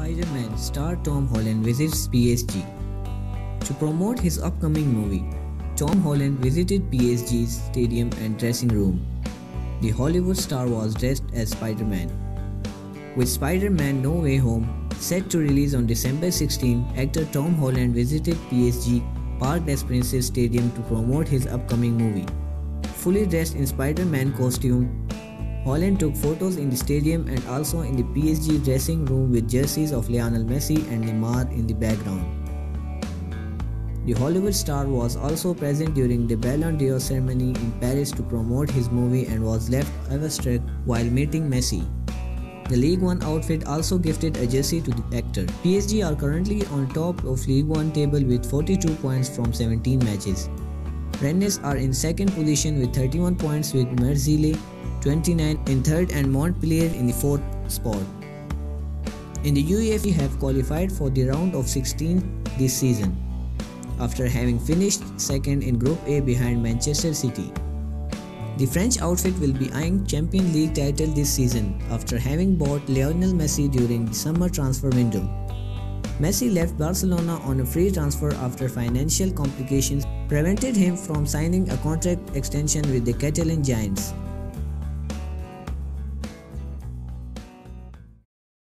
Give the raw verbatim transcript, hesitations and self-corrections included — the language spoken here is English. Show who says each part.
Speaker 1: Spider-Man star Tom Holland visits P S G. To promote his upcoming movie, Tom Holland visited P S G's stadium and dressing room. The Hollywood star was dressed as Spider-Man. With Spider-Man No Way Home set to release on December sixteenth, actor Tom Holland visited P S G Parc des Princes Stadium to promote his upcoming movie. Fully dressed in Spider-Man costume, Holland took photos in the stadium and also in the P S G dressing room with jerseys of Lionel Messi and Neymar in the background. The Hollywood star was also present during the Ballon d'Or ceremony in Paris to promote his movie and was left awestruck while meeting Messi. The League One outfit also gifted a jersey to the actor. P S G are currently on top of League One table with forty-two points from seventeen matches. Rennes are in second position with thirty-one points with Marseille twenty-nine in third and Montpellier in the fourth spot. In the UEFA have qualified for the round of sixteen this season, after having finished second in Group A behind Manchester City. The French outfit will be eyeing Champions League title this season after having bought Lionel Messi during the summer transfer window. Messi left Barcelona on a free transfer after financial complications prevented him from signing a contract extension with the Catalan Giants.